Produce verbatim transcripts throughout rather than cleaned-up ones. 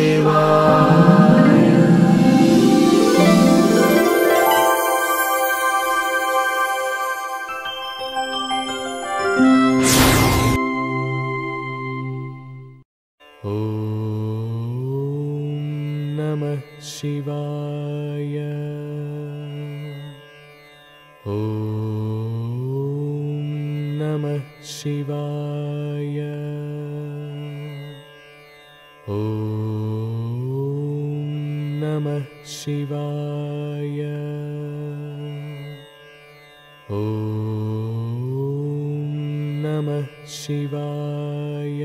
शिवाय। ॐ नमः शिवाय। ॐ नमः शिवाय। ॐ नमः शिवाय।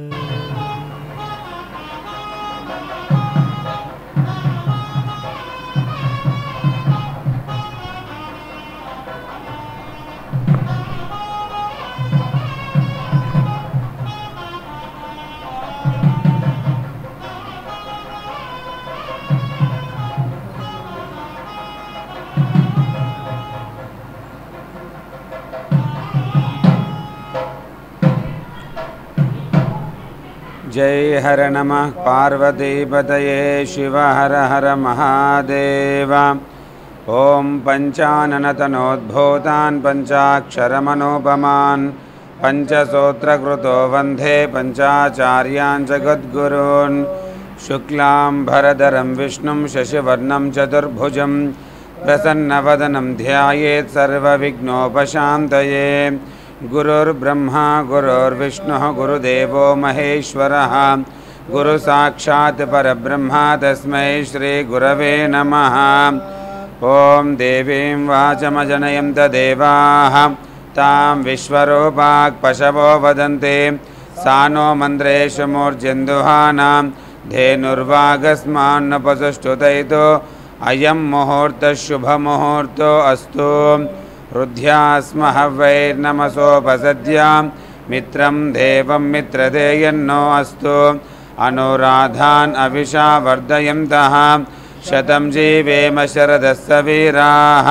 जय हर नमः पार्वतीपतये शिव हर हर महादेव। ओम पंचाननतनोद्भूतान् पंचाक्षरमनोपमान् पंचसूत्रकृतो वन्दे पंचाचार्यान् जगद्गुरून्। शुक्लाम्भरधरं विष्णुं शशिवर्णं चतुर्भुजं प्रसन्नवदनं ध्यायेत् सर्वविघ्नोपशान्तये। गुरुर्ब्रह्मा गुरुर्विष्णुः गुरुदेवो महेश्वरः गुरुसाक्षात् परब्रह्म तस्मै श्रीगुरवे नमः। ॐ देवीं वाचमजनयन्त देवाः तां विश्वरूपाक् पशवो वदन्ते सा नो मन्त्रेषु मूर्जन्दुहानां धेनुर्वागस्मान्नपसुष्टुतैतो अयं मुहूर्तः शुभमुहूर्तो अस्तु। हृद्यास्मः वैर्नमसोपसद्यां मित्रं देवं मित्रदेयन्नो अस्तु। अनुराधान् अविशा वर्धयन्तः शतं जीवेम शरदः वीराः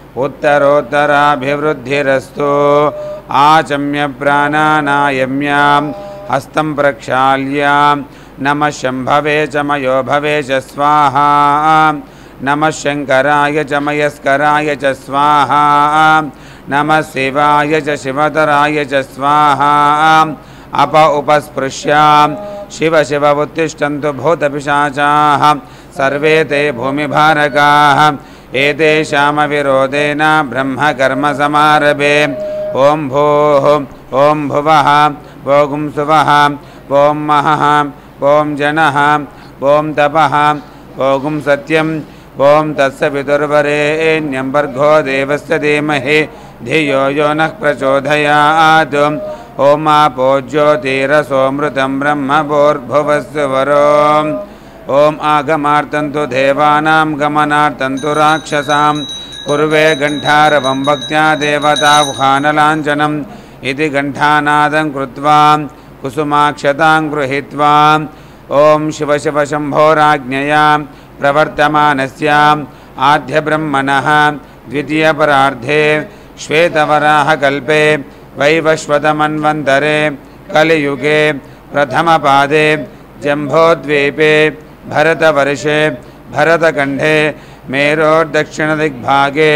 उत्तरोत्तराभिवृद्धिरस्तु। आचम्य प्राणानायम्यां हस्तं प्रक्षाल्य नमः शम्भवे च मयो भवे च स्वाहा। नमः शंकराय च मयस्कराय च स्वाहा। नमः शिवाय च शिवतराय च स्वाहा। अप उपस्पृश्य शिव शिव उत्तिष्ठन्तु भूतपिशाचाः सर्वे ते भूमिभारकाः एतेषामविरोधेन ब्रह्मकर्मसमारभे। ॐ भूः ॐ भुवः ॐ सुवः ॐ महः ॐ जनः ॐ तपः ॐ सत्यं ॐ तत्सवितुर्वरेण्यं भर्गो देवस्य धीमहि धियो यो नः प्रचोदयात्। ॐ आपो ज्योतिरसोऽमृतं ब्रह्म भूर्भुवस्सु वरो। ॐ आगमार्तन्तु देवानां गमनार्तन्तु राक्षसां पूर्वे घण्टारवं भक्त्या देवताह्वानलाञ्छनम् इति घण्टानादं कृत्वा कुसुमाक्षतां गृहीत्वा ॐ शिव शिव शम्भोराज्ञया प्रवर्तमानस्याम् आद्यब्रह्मणः द्वितीयपरार्धे श्वेतवराहकल्पे वैवस्वतमन्वन्तरे कलियुगे प्रथमपादे जम्बोद्वीपे भरतवर्षे भरतखण्डे मेरोर्दक्षिणदिग्भागे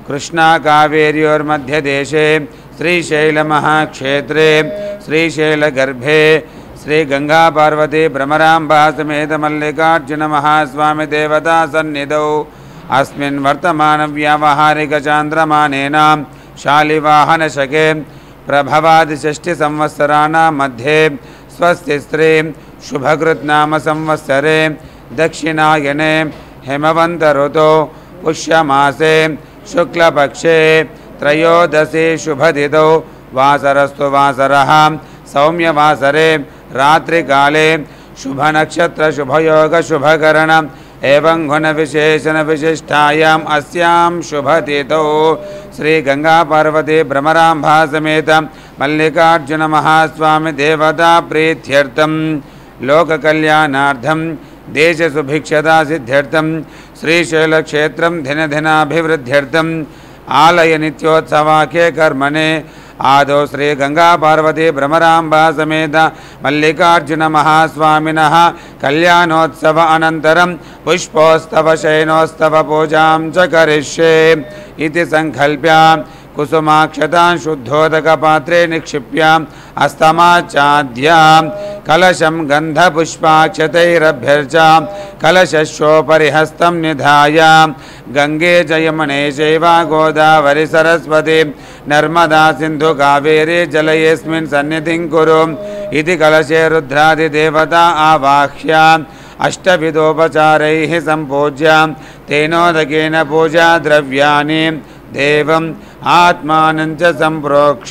कृष्णाकावेर्योर्मध्यदेशे श्रीशैलमहाक्षेत्रे श्रीशैलगर्भे श्री गंगा पार्वती भ्रमराम्बा समेत मल्लिकार्जुन महास्वामी देवता सन्निधौ अस्मिन् वर्तमान व्यावहारिक चान्द्रमानेन शालिवाहनशके प्रभवादि षष्टि संवत्सराणां मध्ये स्वस्ति स्त्री शुभकृत् नाम संवत्सरे दक्षिणायने हेमवन्त ऋतौ पुष्यमासे शुक्लपक्षे त्रयोदशी शुभतिथौ वासरस्तु वासरः सौम्यवासरे रात्रिकाले शुभ नक्षत्र शुभयोग शुभकरण एवं गुण विशेषण विशिष्टायाम अस्याम शुभतिथौ श्री गंगा पार्वती भ्रमराम्भा समेत मल्लिकार्जुन महास्वामी देवता प्रीत्यर्थम लोक कल्याणार्थम देश सुभिक्षता सिद्ध्यर्थम श्रीशैल क्षेत्रम दिन दिनाभिवृद्ध्यर्थम आलय नित्योत्सवाख्ये कर्मणे आदौ श्री गंगा पार्वती भ्रमरांबा समेत मल्लिकार्जुन महास्वामिनः कल्याणोत्सव अनन्तरं पुष्पोत्सव शयनोत्सव पूजां च करिष्ये इति संकल्प्य कुसुमाक्षतां शुद्धोदकपात्रे निक्षिप्य अस्तमाचाद्यां कलशं गन्धपुष्पाक्षतैरभ्यर्च कलशस्योपरि हस्तं निधाय गंगे च यमुने चैव गोदावरि सरस्वती नर्मदा सिन्धु कावेरी जलयेऽस्मिन् सन्निधिं कुरु इति कलशे रुद्रादिदेवता आवाह्य अष्टविधोपचारैः सम्पूज्य तेनोदकेन पूजा द्रव्याणि देवम् आत्मानं च सम्प्रोक्ष।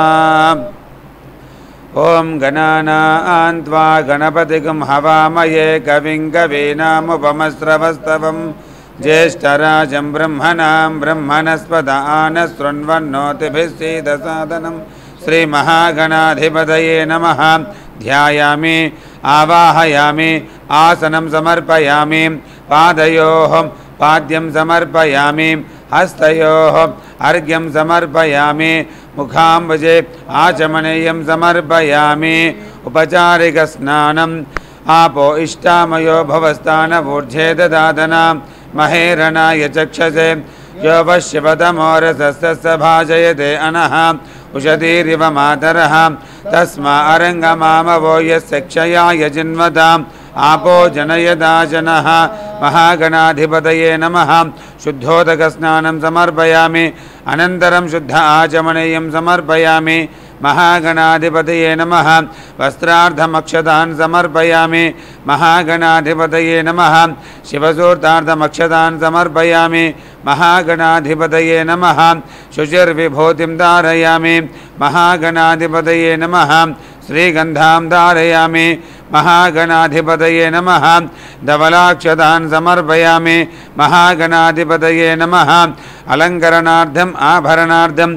ओम गणानां त्वा गणपतिगं हवामहे कविं कवीनामुपमस्रवस्तवं ज्येष्ठराजं ब्रह्मणां ब्रह्मणस्पद आनशृण्वन्नोतिभिः सीदसादनं श्रीमहागणाधिपतये नमः। ध्यायामि आवाहयामि आसनं समर्पयामि पादयोः पाद्यं समर्पयामि हस्तयोः अर्घ्यं समर्पयामि मुखाम्बुजे आचमनीयं समर्पयामि उपचारिकस्नानम् आपो इष्टामयो भवस्थानवूर्ध्वे ददातना महेरणाय चक्षसे यो वश्यवतमोरसस्य भाजयते अनः उषतीरिव मातरः तस्मा अरङ्गमामवो यस्य क्षयाय जिन्वताम् आपो जनयदा जनः। महागणाधिपतये नमः। शुद्धोदकस्नानं समर्पयामि अनन्तरं शुद्ध आचमनीयं समर्पयामि महागणाधिपतये नमः। वस्त्रार्धमक्षतान् समर्पयामि महागणाधिपतये नमः। शिवसूर्तार्धमक्षतान् समर्पयामि महागणाधिपतये नमः। शुचिर्विभूतिं धारयामि महागणाधिपतये नमः। श्रीगन्धां धारयामि महागणाधिपतये नमः। धवलाक्षतान् समर्पयामि महागणाधिपतये नमः। अलङ्करणार्थम् आभरणार्थं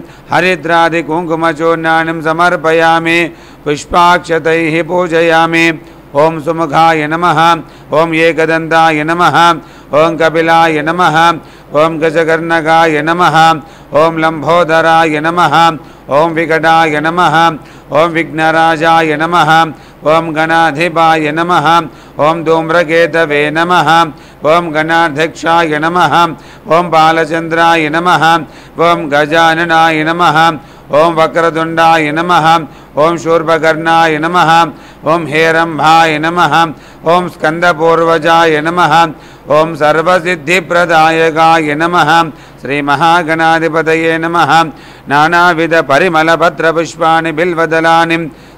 हरिद्रादिकुङ्कुमचूर्णानि समर्पयामि पुष्पाक्षतैः पूजयामि। ओम सुमुखाय नमः। ओम एकदन्ताय नमः। ओम कपिलाय नमः। ओम गजकर्णकाय नमः। ओम लंबोदराय नमः। ओम विकटाय नमः। ओम विघ्नराजाय नमः। ओम गणाधिपाय नमः। ओम धूम्रकेतवे नमः। ओम गणाध्यक्षाय नमः। ओम बालचन्द्राय नमः। ओम गजाननाय नमः। ओम वक्रतुण्डाय नमः। ओम शूर्पकर्णाय नमः। ओम हेरंभाय नमः। ओम स्कंदपूर्वजाय नमः। ओम सर्वसिद्धिप्रदायकाय नमः। श्री महागणाधिपतये नमः। नानाविध परिमलपत्रपुष्पाणि बिल्वदलानि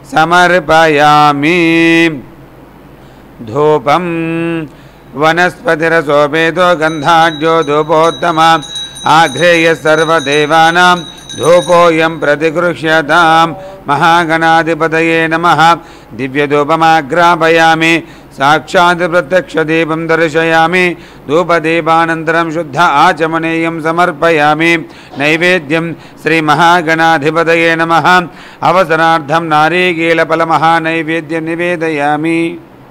समर्पयामि। धूपं वनस्पतिरसोपेतो गन्धाढ्यो धूपोत्तमा आघ्रेय सर्वदेवानां धूपोऽयं प्रतिगृह्यतां। महागणाधिपतये नमः। दिव्यधूपमाग्रापयामि साक्षात् प्रत्यक्षदीपं दर्शयामि। धूपदीपानन्तरं शुद्ध आचमनीयं समर्पयामि। नैवेद्यं श्रीमहागणाधिपतये नमः। अवसरार्थं नारीकेलफलमहानैवेद्यं निवेदयामि।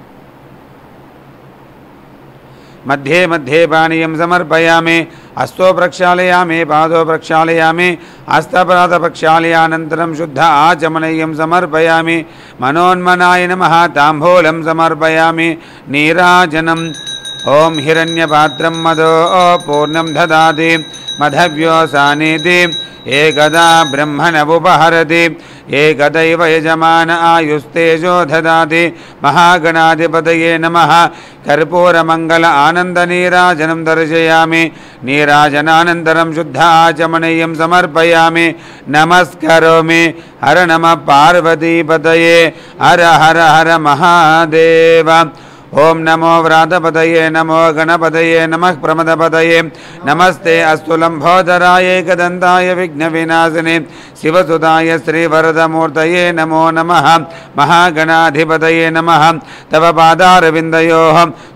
मध्ये मध्ये पानीयं समर्पयामि। हस्तो प्रक्षालयामि पादो प्रक्षालयामि हस्तपाद प्रक्षालयानन्तरं शुद्ध आचमनीयं समर्पयामि। मनोन्मनाय नमः। ताम्बूलं समर्पयामि। नीराजनम् ओम हिरण्यपात्रं मदो पूर्णं ददाति मधव्यो सानीति एकदा ब्रह्मणवुपहरति एकदैव यजमान आयुस्तेजो ददाति। महागणाधिपतये नमः। कर्पूरमङ्गल आनन्दनीराजनं दर्शयामि। नीराजनानन्तरं शुद्ध आचमनीयं समर्पयामि। नमस्करोमि। हर नमः पार्वतीपतये हर हर हर महादेव। ओम नमो व्रातपतये नमो गणपतये नमः प्रमदपतये नमस्ते अस्तु लंबोदराय एकदन्ताय विघ्नविनाशिने शिवसुताय श्रीवरदमूर्तये नमो नमः। महागणाधिपतये नमः। तव पादारविन्दयोः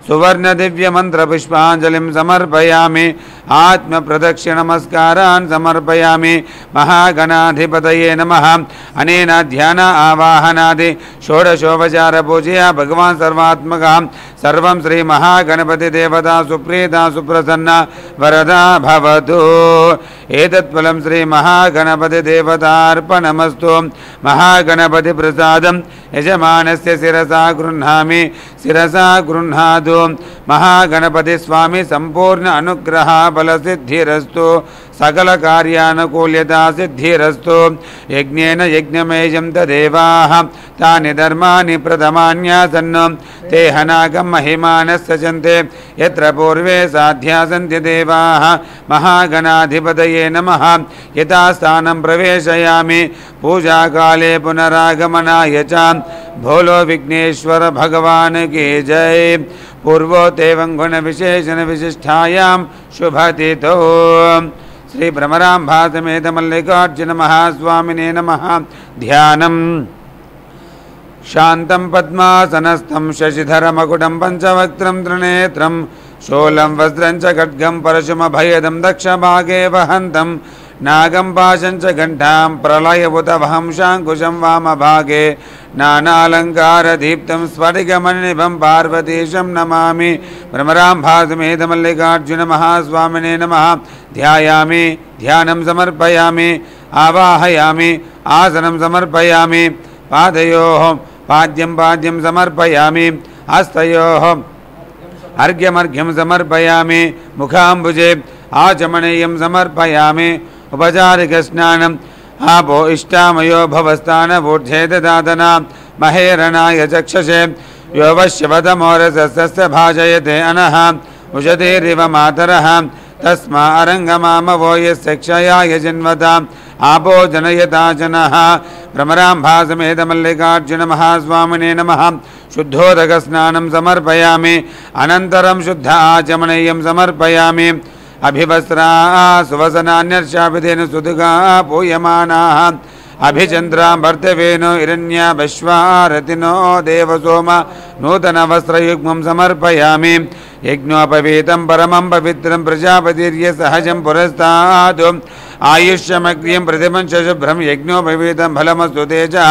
सुवर्ण दिव्य मंत्र पुष्पांजलिं समर्पयामि आत्म प्रदक्षिण नमस्कारान् समर्पयामि महागणाधिपतये नमः अनेन ध्यान आवाहनादि षोडशोपचार पूजया भगवान् सर्वात्मकः सर्वं श्री महागणपति देवता सुप्रीता सुप्रसन्ना वरदा भवतु एतत्फलं श्री महागणपति देवतार्पणमस्तु महागणपति प्रसादं यजमानस्य शिरसा गृह्णामि शिरसा गृह्णातु महागणपति स्वामी संपूर्ण अनुग्रह बल सिद्धिरस्तु सकल कार्यानुकूल्यता सिद्धिरस्तु यज्ञेन यज्ञमेयं तदेवाः तानि धर्माणि प्रथमान्यासन् ते हनागं महिमानः सचन्ते यत्र पूर्वे साध्या सन्ति देवाः महागणाधिपतये नमः यथा स्थानं प्रवेशयामि पूजाकाले पुनरागमनाय च भोलो विघ्नेश्वर भगवान् की जय पूर्वोतेवं गुण विशेषण विशिष्टायां शुभतिथौ श्री भ्रमराम्भा समेत मल्लिकार्जुन महास्वामिने नमः ध्यानम् शान्तं पद्मासनस्थं शशिधरमकुटं पञ्चवक्त्रं त्रिनेत्रं शूलं वज्रं च खड्गं परशुमभयदं दक्षभागे वहन्तं नागं पाशं च घण्टां प्रलयभूतवहं शाङ्कुशं वामभागे नानालङ्कारदीप्तं स्फटिकमणिनिभं पार्वतीशं नमामि भ्रमराम्भासमेत मल्लिकार्जुन महास्वामिने नमः ध्यायामि ध्यानं समर्पयामि आवाहयामि आसनं समर्पयामि पादयोः पाद्यं पाद्यं समर्पयामि हस्तयोः अर्घ्यमर्घ्यं समर्पयामि मुखाम्बुजे आचमनीयं समर्पयामि उपचारिकस्नानम् आपो इष्टामयो भवस्थानवूर्ध्वे ददातना महेरणाय चक्षसे यो वश्यवदमोरसस्य भाजयते अनः उषतीरिव मातरः तस्मा अरङ्गमामवो यस्य क्षयाय जिन्वता आपो जनयता जनः भ्रमराम्भासमेत मल्लिकार्जुन महास्वामिने नमः शुद्धोदकस्नानं समर्पयामि अनन्तरं शुद्ध आचमनीयं समर्पयामि अभिवस्त्रा सुवसनान्यर्षाभिधेन सुदुगा पूयमानाः अभिचन्द्रां भर्तवेनो हिरण्या वश्वारतिनो देवसोम नूतनवस्त्रयुग्मं समर्पयामि यज्ञोपवीतं परमं पवित्रं प्रजापतिर्य सहजं पुरस्तात् आयुष्यमग्र्यं प्रतिमं शुभ्रं यज्ञोपवीतं फलमस्तु तेजः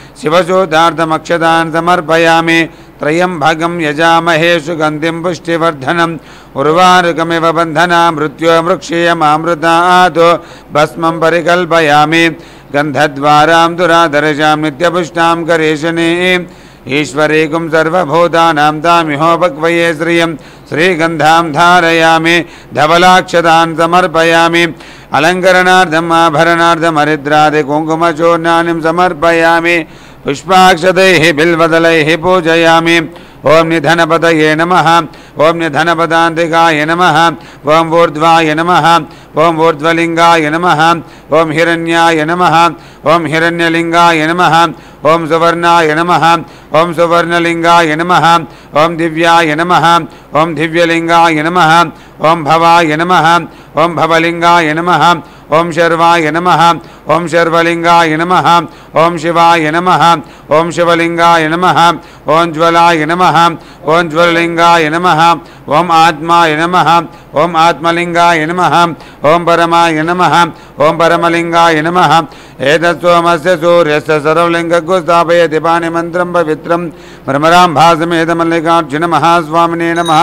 शिवसूतार्थमक्षतान् समर्पयामि त्रयम्भगं यजामहे सुगन्धिं पुष्टिवर्धनम् उर्वारुकमिव बन्धना मृत्यो मृक्षीयमामृतात् भस्मं परिकल्पयामि गन्धद्वारां दुराधरजां नित्यपुष्टां करेशनीं ईश्वरीकुं सर्वभूतानां तामिहोपक्वये श्रियं श्रीगन्धां धारयामि धवलाक्षतान् समर्पयामि अलङ्करणार्थम् आभरणार्थं हरिद्रादिकुङ्कुमचूर्णानि समर्पयामि पुष्पाक्षतैः बिल्वदलैः पूजयामि ओं निधनपतये नमः ओं निधनपदान्तिकाय नमः ओं ऊर्ध्वाय नमः ओं ऊर्ध्वलिङ्गाय नमः ओं हिरण्याय नमः ओं हिरण्यलिङ्गाय नमः ओं सुवर्णाय नमः ओं सुवर्णलिङ्गाय नमः ओं दिव्याय नमः ओं दिव्यलिङ्गाय नमः ओं भवाय नमः ओं भवलिङ्गाय नमः ओं शर्वाय नमः ओं शर्वलिङ्गाय नमः ओं शिवाय नमः ओं शिवलिङ्गाय नमः ओं ज्वलाय नमः ओं ज्वललिङ्गाय नमः ओं आत्माय नमः ओं आत्मलिङ्गाय नमः ओं परमाय नमः ओं परमलिङ्गाय नमः एतत् सोमस्य सूर्यस्य सर्वलिङ्गको स्थापयति पाणिमन्त्रं पवित्रं भ्रमराम्भासमेत मल्लिकार्जुन महास्वामिने नमः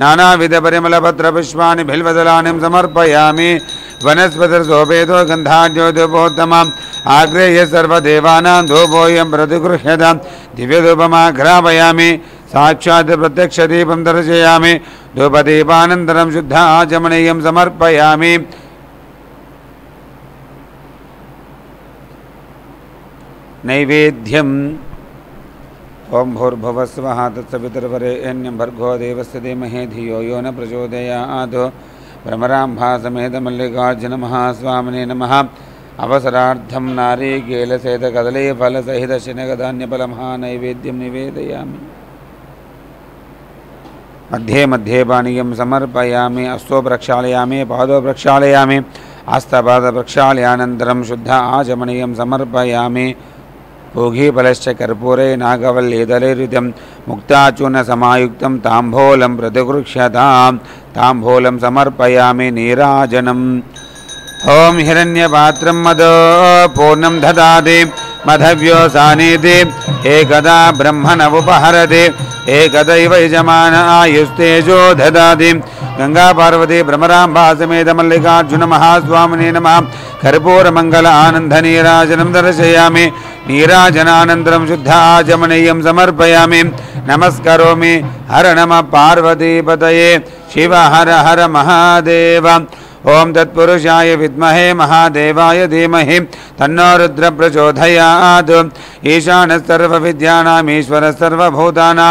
नानाविधपरिमलपत्रपुष्पाणि बिल्वदलानि समर्पयामि वनस्पतिर्सोपेतो गन्धाढ्योदुपोत्तमम् आग्रेह्य सर्वदेवानां धूपोऽयं प्रतिगृह्यतां दिव्यधूपमाघ्रापयामि साक्षात् प्रत्यक्षदीपं दर्शयामि धूपदीपानन्तरं शुद्ध आचमनीयं समर्पयामि नैवेद्यम् ओं भूर्भुवस्वः तत्सवितुर्वरेण्यं भर्गो देवस्य धीमहि धियो यो न प्रचोदयात् भ्रमराम्भासमेत मल्लिकार्जुन महास्वामिने नमः अवसरार्थं नारीकेलसहितकदलीफलसहितशनगधान्यफलमहानैवेद्यं निवेदयामि मध्ये मध्ये पानीयं समर्पयामि हस्तो प्रक्षालयामि पादो प्रक्षालयामि हस्तपाद प्रक्षालयानन्तरं शुद्ध आचमनीयं समर्पयामि पूगीफलश्च कर्पूरे नागवल्लीदलैर्युतं मुक्ताचूर्णसमायुक्तं ताम्बूलं प्रतिगृह्यतां ताम्बूलं समर्पयामि नीराजनम्। ओं हिरण्यपात्रं मदो पूर्णं ददाति मधव्यो सानीति एकदा ब्रह्मण उपहरति एकदैव यजमान आयुस्तेजो ददाति। गंगा पार्वती भ्रमराम्बा समेत मल्लिकार्जुन महास्वामिने नमः। कर्पूरमंगल आनंद नीराजनं दर्शयामि। नीराजनानन्तरं शुद्ध आचमनीयं समर्पयामि। नमस्करोमि। हर नमः पार्वतीपतये शिव हर हर महादेव। ओं तत्पुरुषाय विद्महे महादेवाय धीमहि तन्नो रुद्र प्रचोदयात्। ईशानः सर्वविद्यानाम् ईश्वरः सर्वभूतानां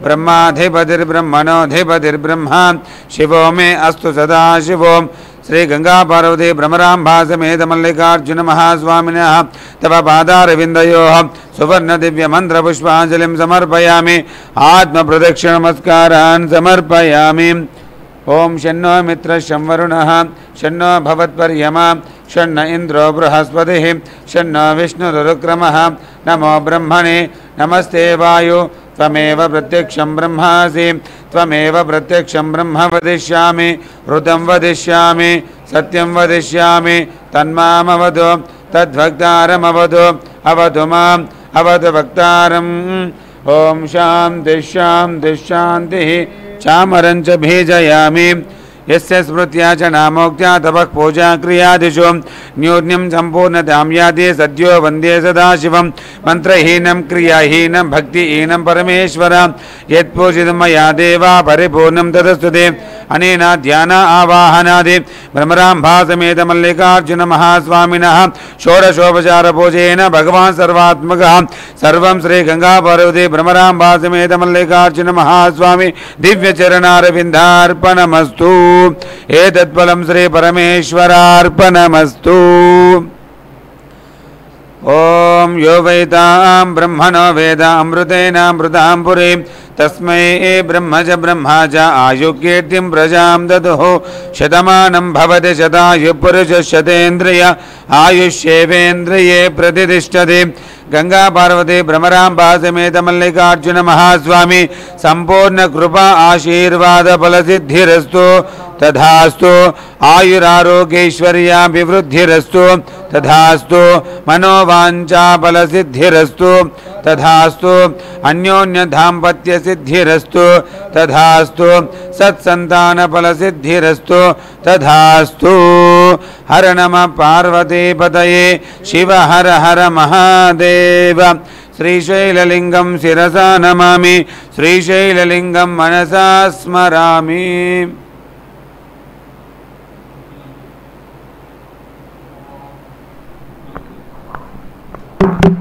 ब्रह्माधिपतिर्ब्रह्मणोऽधिपतिर्ब्रह्मा शिवो मे अस्तु सदा शिवो। श्री गंगा पार्वती भ्रमराम्बा समेत मल्लिकार्जुन महास्वामिनः तव पादारविन्दयोः सुवर्ण दिव्य मंत्र पुष्पांजलिं समर्पयामि। आत्म प्रदक्षिण नमस्कारान् समर्पयामि। ओं शन्नो मित्रः शं वरुणः शन्नो भवत्पर्यमा शन्न इंद्रो बृहस्पतिः शन्नो विष्णुरुक्रमः। नमो ब्रह्मणे नमस्ते वायु त्वमेव प्रत्यक्षं ब्रह्मासि त्वमेव प्रत्यक्षं ब्रह्म वदिष्यामि ऋतं वदिष्यामि सत्यं वदिष्यामि तन्मामवतु तद्भक्तारमवतु अवतु माम् अवतु भक्तारम्। ओं शान्ति शान्ति शान्तिः। चामरं च भेजयामि यस्य स्मृत्या च नामोक्त्या तपः पूजा क्रियादिषु न्यून्यं सम्पूर्णतां याति सद्यो वन्दे सदाशिवं। मन्त्रहीनं क्रियाहीनं भक्तिहीनं परमेश्वर यत्पूजितं मया देवा परिपूर्णं तदस्तुते। अनेन ध्यान आवाहनादि भ्रमराम्बा समेत मल्लिकार्जुन महास्वामिनः षोडशोपचार पूजेन भगवान् सर्वात्मकः सर्वं श्री गंगा पार्वती भ्रमराम्बा समेत मल्लिकार्जुन महास्वामी दिव्य चरणारविन्दार्पणमस्तु। एतत्फलं श्री परमेश्वरार्पणमस्तु। ओं यो वैतां ब्रह्मणो वेद अमृतेनामृतां पुरीं तस्मै ब्रह्म च ब्रह्मा च आयुकीर्तिं प्रजां ददुः। शतमानं भवति शतायुः पुरुषः शतेन्द्रिय आयुष्येवेन्द्रिये प्रतिष्ठति। गंगा पार्वती भ्रमराम्बा समेत मल्लिकार्जुन महास्वामी संपूर्ण कृपा आशीर्वाद फल सिद्धिरस्तु तथास्तु। आयुरारोग्यैश्वर्याभिवृद्धिरस्तु तथास्तु। मनोवांछा फल सिद्धिरस्तु तथास्तु। अन्योन्य दाम्पत्य सिद्धिरस्तु तथास्तु। सत्संतान फल सिद्धिरस्तु तथास्तु। हर नमः पार्वतीपतये शिव हर हर महादेव। श्रीशैललिंगं शिरसा नमामि श्रीशैललिंगं मनसा स्मरामि। you